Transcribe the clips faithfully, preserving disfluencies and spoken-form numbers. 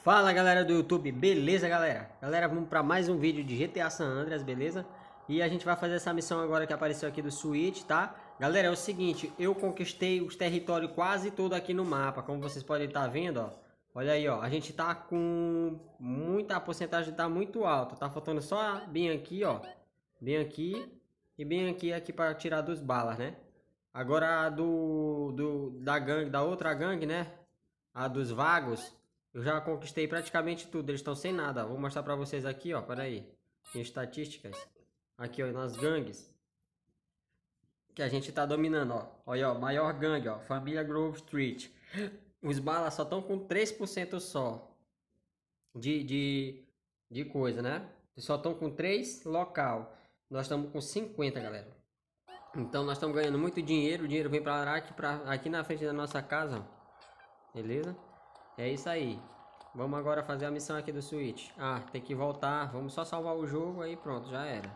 Fala galera do YouTube, beleza galera? Galera, vamos para mais um vídeo de G T A San Andreas, beleza? E a gente vai fazer essa missão agora que apareceu aqui do Switch, tá? Galera, é o seguinte, eu conquistei os territórios quase todo aqui no mapa, como vocês podem estar vendo, ó. Olha aí, ó, a gente tá com muita, a porcentagem tá muito alta, tá faltando só bem aqui, ó. Bem aqui e bem aqui, aqui para tirar dos balas, né? Agora a do, do, da gangue, da outra gangue, né? A dos vagos. Eu já conquistei praticamente tudo, eles estão sem nada. Vou mostrar pra vocês aqui, ó, para aí. Em estatísticas. Aqui, ó, nas gangues. Que a gente tá dominando, ó. Olha, ó, maior gangue, ó, Família Grove Street. Os balas só estão com três por cento só. De, de, de coisa, né? Eles só estão com três local. Nós estamos com cinquenta, galera. Então nós estamos ganhando muito dinheiro. O dinheiro vem pra aqui, pra, aqui na frente da nossa casa, ó. Beleza? É isso aí. Vamos agora fazer a missão aqui do Switch. Ah, tem que voltar. Vamos só salvar o jogo aí, pronto, já era.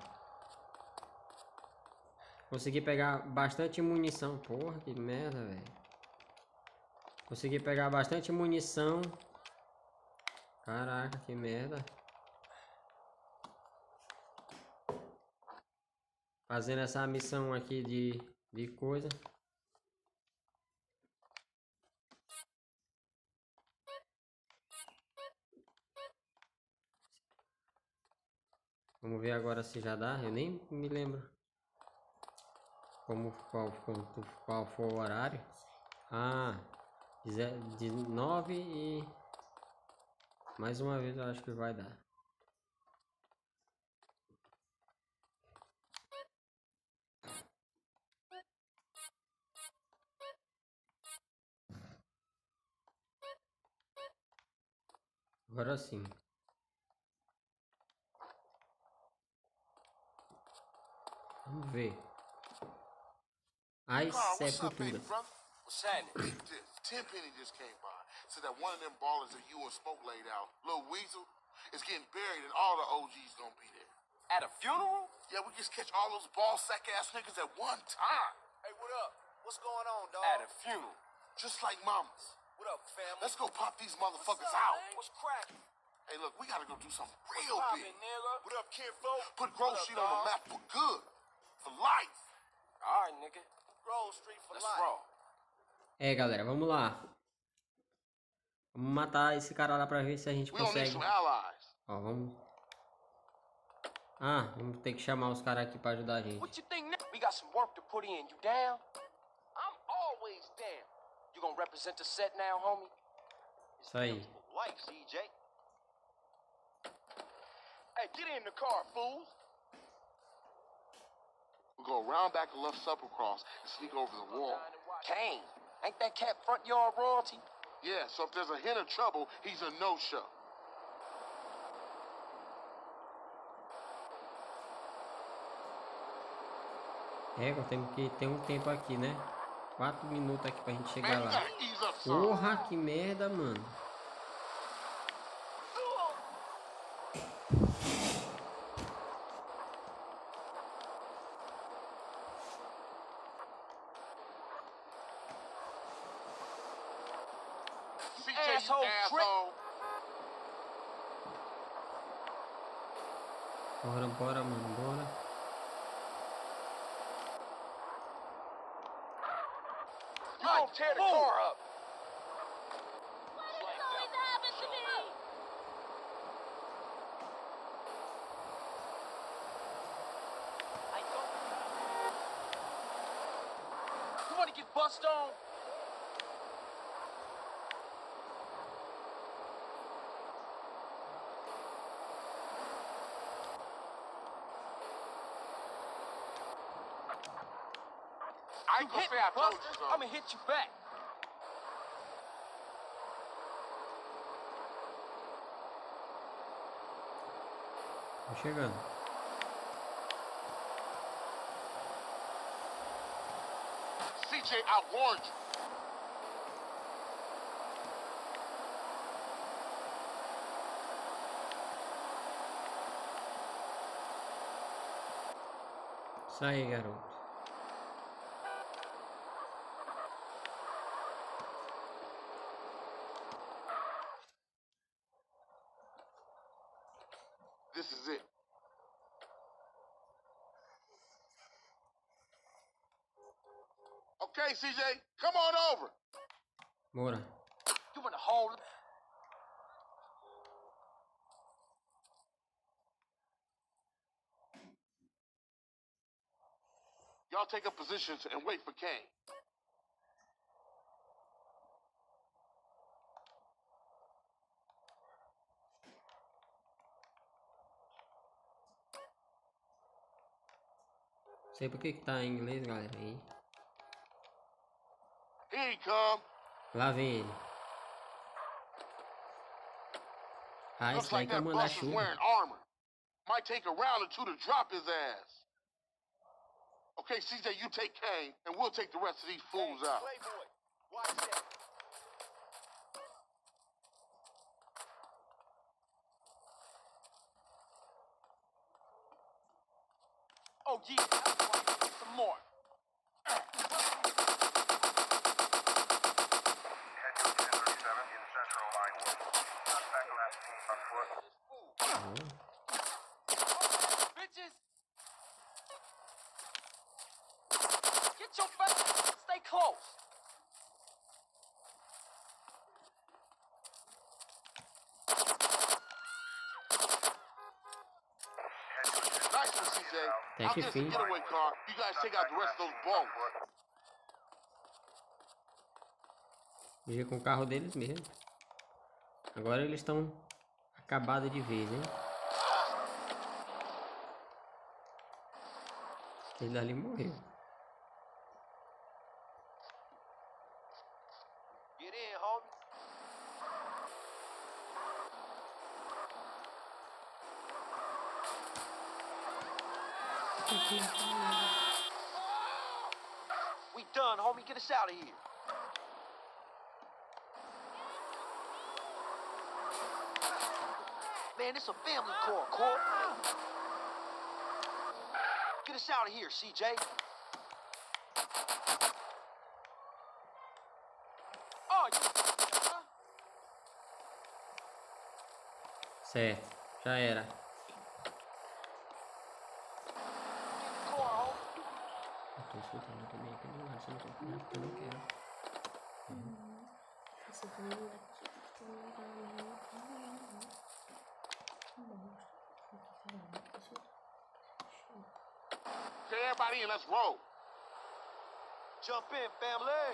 Consegui pegar bastante munição. Porra, que merda, velho. Consegui pegar bastante munição. Caraca, que merda. Fazendo essa missão aqui de, de coisa. Vamos ver agora se já dá. Eu nem me lembro como qual, qual, qual foi o horário. Ah, dezenove e mais uma vez eu acho que vai dar. Agora sim. Vamos ver. As sepulturas. What's happening? Tenpenny just came by. Said that one of them ballers that you and Smoke laid out, Lil Weasel, is getting buried and all the O Gs gonna be there. At a funeral? Yeah, we just catch all those ball sack ass niggas at one time. Hey, what up? What's going on, dog? At a funeral. Just like mamas. What up, family? Let's go pop these motherfuckers What's up, out. man? What's cracking? Hey, look, we gotta go do something real What's big. poppin', nigga? What up, kinfolk? Put Grove What up, Street on the dawg? map for good. For life. All right, nigga. Grove Street for Let's life. roll. É, galera, vamos lá. Vamos matar esse cara lá pra ver se a gente We don't need consegue. some allies. Ó, vamos. Ah, vamos ter que chamar os caras aqui pra ajudar a gente. What you think now? We got some work to put in. You down? I'm always down. You gonna represent the set now, homie? Isso aí. Life, C J. Hey, get in the car, fools. We'll go around back the left supper cross and sneak over the wall. Kane, ain't that cat front yard royalty? Yeah, so if there's a hint of trouble, he's a no-show. É, temos que ter um tempo aqui, né? Quatro minutos aqui pra gente chegar Man, you lá. gotta ease up some. Porra, que merda, mano. C J, you Asshole asshole. Bora, bora, mano, bora. You gonna tear the car up. You wanna get bust on? I ain't gonna say I told you so. I'm gonna hit you back. Tô chegando. C J, I warned you. Isso aí, garoto. this is it. Okay, C J, come on over. Bora. You in the hole. Y'all take up positions and wait for Kane. Sei por que que tá em inglês, galera. Aí. Here he come. Lá vem ele. Ah, Looks esse daí like que é o that bus is manda-chuva. wearing armor. Might take a round or two to drop his ass. Okay, C J, you take Kane, and we'll take the rest of these fools Hey, out. Playboy, watch that. Oh yeah, that's right. Some more. Head to ten thirty-seven in Central Line one. Contact last seen on foot. Oh. Bitches. Get your face. Stay close. Nice one, C J. Thank I'll you, get us a Fee. getaway car. You guys take out the rest of those bones. Vigia com o carro deles mesmo. Agora eles estão acabados de vez, hein? Ele ali morreu. Get in, homie. We done, homie. Get us out of here. Man, it's a family court, court. Get us out of here, C J. Oh, you... Certo, já era. Car, homie. Eu tô escutando também aqui do lado, você não confia porque eu não quero. Okay, everybody in, let's roll. Jump in, family.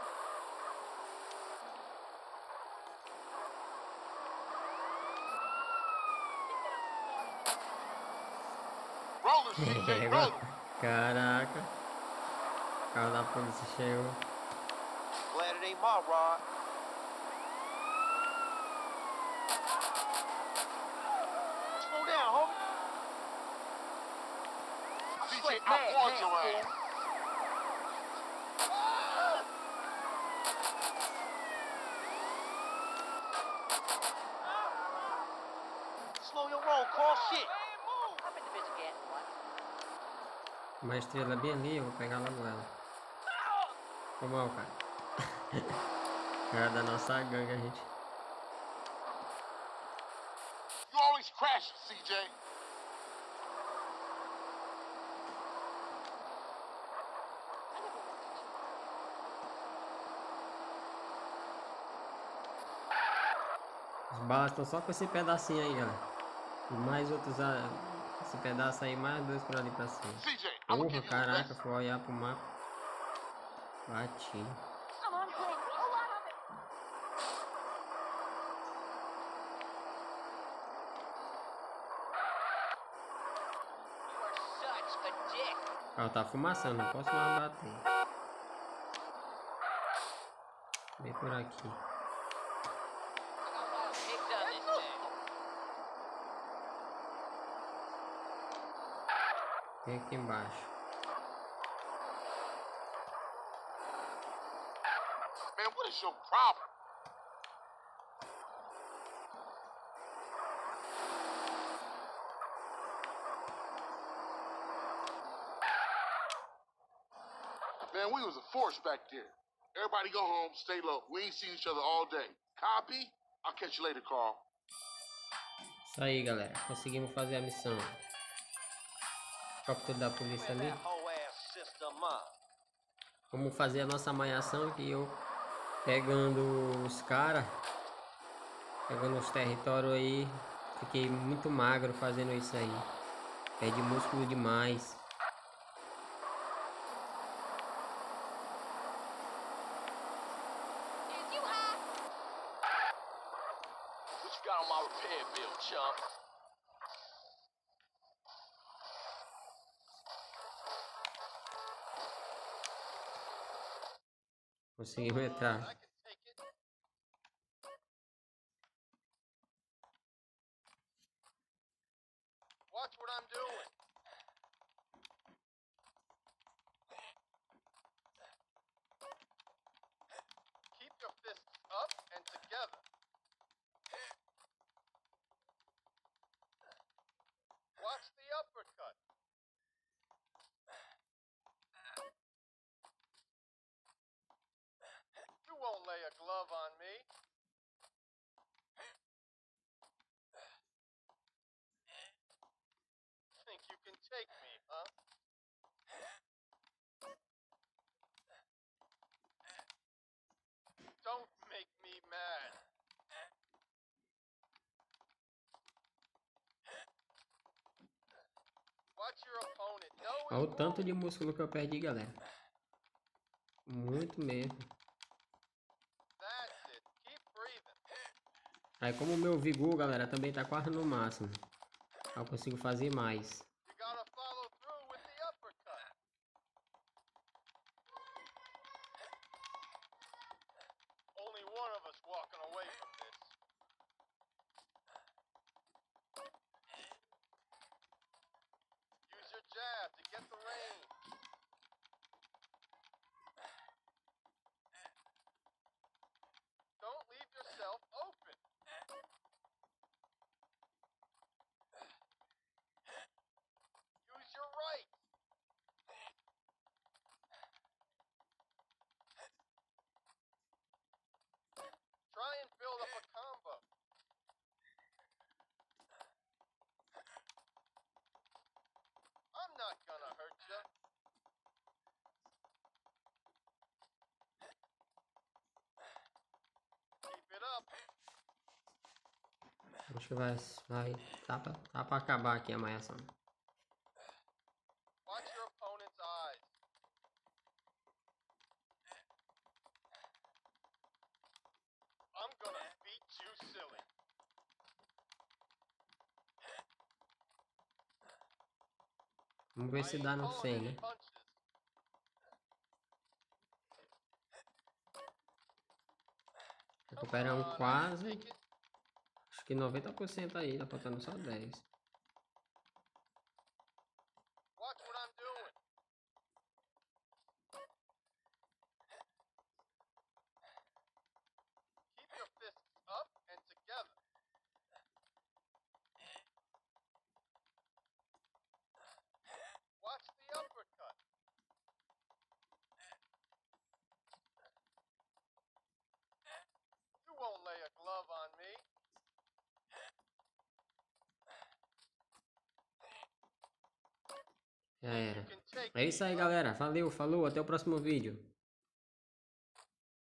Rolling, C J, É, rolling. caraca. O carro da polícia chegou. Glad it ain't my rod. Slow down, homie. I'm C J, straight I mad, want man, your fool. ass. Slow your roll, Carl. Shit. Uma estrela bem ali, eu vou pegar logo ela. Foi mal, cara. Cara da nossa gangue, a gente. You always crash, C J. As balas estão só com esse pedacinho aí, galera. E mais outros. ah, Esse pedaço aí, mais dois por ali pra cima. C J, I'm gonna Porra, give you a caraca, lesson. fui olhar pro mapa. Bati. O carro tá fumaçando, não posso mais bater. Vem por aqui. Vem aqui embaixo. Man, what is your problem? Man, we was a force back there. Everybody go home, stay low. We ain't seen each other all day. Copy? I'll catch you later, Carl. Isso aí, galera. Conseguimos fazer a missão. Captura da polícia ali. Vamos fazer a nossa malhação que eu pegando os caras. Pegando os territórios aí. Fiquei muito magro fazendo isso aí. Perde músculo demais. Conseguimos entrar. Watch what I'm doing. Keep your fists up and together. Watch the uppercut. You won't lay a glove on me. Think you can take me, huh? Don't make me mad. Watch your opponent. No, Olha o tanto de músculo que eu perdi, galera. Muito mesmo. That's it. Keep breathing. Aí como o meu vigor, galera, também tá quase no máximo. Eu consigo fazer mais. You gotta follow through with the uppercut. Only one of us walking away from this. Use your jab to get the range. Don't leave yourself open. Use your right. Try and build up a combo. I'm not gonna hurt you. Keep it up. Acho que vai, vai tá, pra, tá pra acabar aqui a malhação. Watch your opponent's eyes. I'm gonna beat you silly. Vamos ver se dá no cem, né? Punches. Recuperamos quase. Acho que noventa por cento aí, tá faltando só dez. Watch what I'm doing. Keep your fists up and together. Watch the uppercut. You won't lay a glove on me. Já era. É isso aí, galera. Valeu, falou, até o próximo vídeo.